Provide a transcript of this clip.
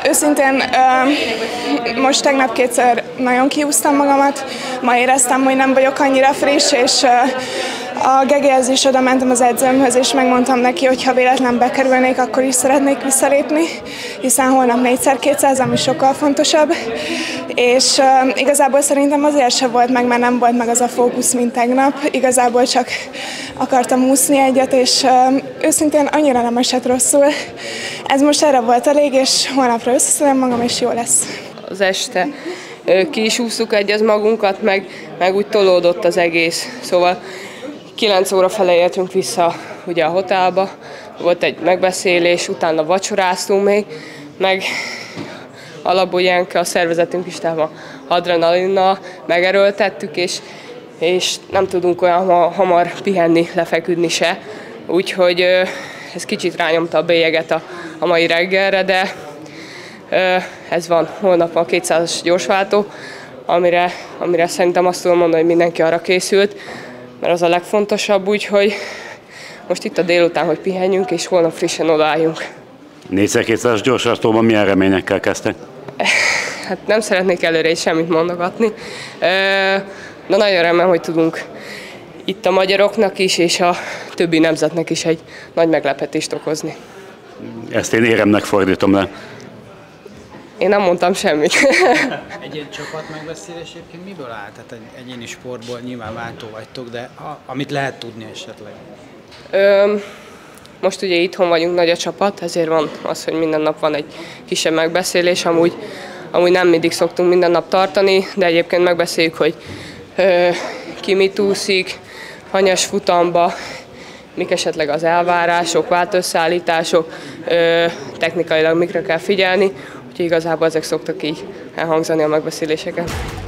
Őszintén most tegnap kétszer nagyon kiúztam magamat, ma éreztem, hogy nem vagyok annyira friss, és a Gegéhez is oda mentem az edzőmhöz, és megmondtam neki, hogy ha véletlen bekerülnék, akkor is szeretnék visszalépni, hiszen holnap 4x200, ami sokkal fontosabb, és igazából szerintem azért se volt meg, mert nem volt meg az a fókusz, mint tegnap, igazából csak akartam úszni egyet, és őszintén annyira nem esett rosszul. Ez most erre volt elég, és holnapra összeszedem magam, és jó lesz. Az este ki is úsztuk egyet magunkat, meg úgy tolódott az egész, szóval 9 óra fele értünk vissza ugye a hotelba, volt egy megbeszélés, utána vacsoráztunk még, meg alapból a szervezetünk is távol adrenalinnal megerőltettük, és nem tudunk olyan hamar pihenni, lefeküdni se, úgyhogy ez kicsit rányomta a bélyeget a mai reggelre, de ez van, holnap van 200-as gyorsváltó, amire szerintem azt tudom mondani, hogy mindenki arra készült, mert az a legfontosabb, úgyhogy most itt a délután, hogy pihenjünk, és holnap frissen odaálljunk. 4x200-as gyorsváltóban milyen reményekkel kezdtek? Hát nem szeretnék előre is semmit mondogatni, de nagyon remélem, hogy tudunk itt a magyaroknak is, és a többi nemzetnek is egy nagy meglepetést okozni. Ezt én éremnek fordítom le. Én nem mondtam semmit. Egy csapat megbeszélés egyébként miből áll? Tehát egy egyéni sportból nyilván váltó vagytok, de amit lehet tudni esetleg? Most ugye itthon vagyunk, nagy a csapat, ezért van az, hogy minden nap van egy kisebb megbeszélés, amúgy nem mindig szoktunk minden nap tartani, de egyébként megbeszéljük, hogy ki mit úszik, hanyas futamba, mik esetleg az elvárások, váltószállítások, technikailag mikre kell figyelni, úgyhogy igazából ezek szoktak így elhangzani a megbeszéléseken.